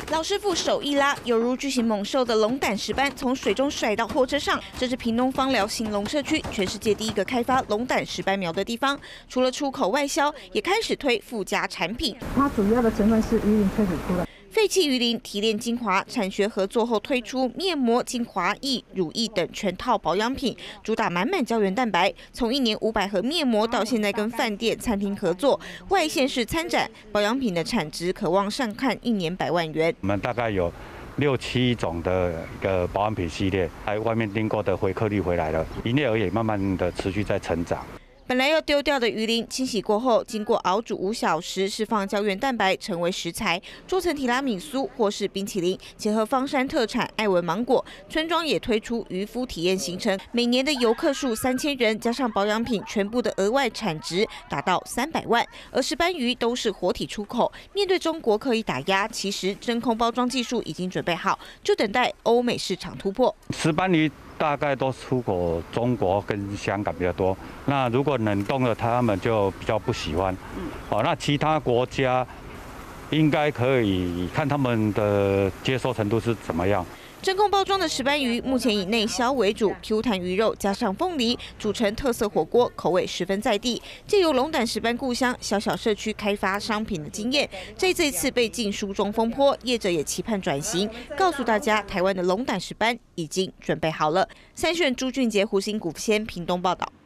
老师傅手一拉，犹如巨型猛兽的龙胆石斑从水中甩到货车上。这是屏东芳寮兴隆社区，全世界第一个开发龙胆石斑苗的地方。除了出口外销，也开始推附加产品。 它主要的成分是鱼鳞萃取出来。 废弃鱼鳞提炼精华，产学合作后推出面膜、精华液、乳液等全套保养品，主打满满胶原蛋白。从1年500盒面膜到现在跟饭店、餐厅合作，外县市参展，保养品的产值可望上看1年100万元。 我们大概有6、7种的一个保养品系列，在外面订购的回客率回来了，营业额也慢慢的持续在成长。 本来要丢掉的鱼鳞，清洗过后，经过熬煮5小时，释放胶原蛋白，成为食材，做成提拉米苏或是冰淇淋。结合芳山特产爱文芒果，村庄也推出渔夫体验行程，每年的游客数3000人，加上保养品，全部的额外产值达到300万。而石斑鱼都是活体出口，面对中国刻意打压，其实真空包装技术已经准备好，就等待欧美市场突破。 石斑鱼 大概都出口中国跟香港比较多，那如果冷冻的，他们就比较不喜欢。那其他国家应该可以看他们的接受程度是怎么样。 真空包装的石斑鱼目前以内销为主 ，Q 弹鱼肉加上凤梨，煮成特色火锅，口味十分在地。借由龙胆石斑故乡小小社区开发商品的经验，在这次被禁书中风波，业者也期盼转型，告诉大家台湾的龙胆石斑已经准备好了。三选朱俊杰、胡新古先屏东报道。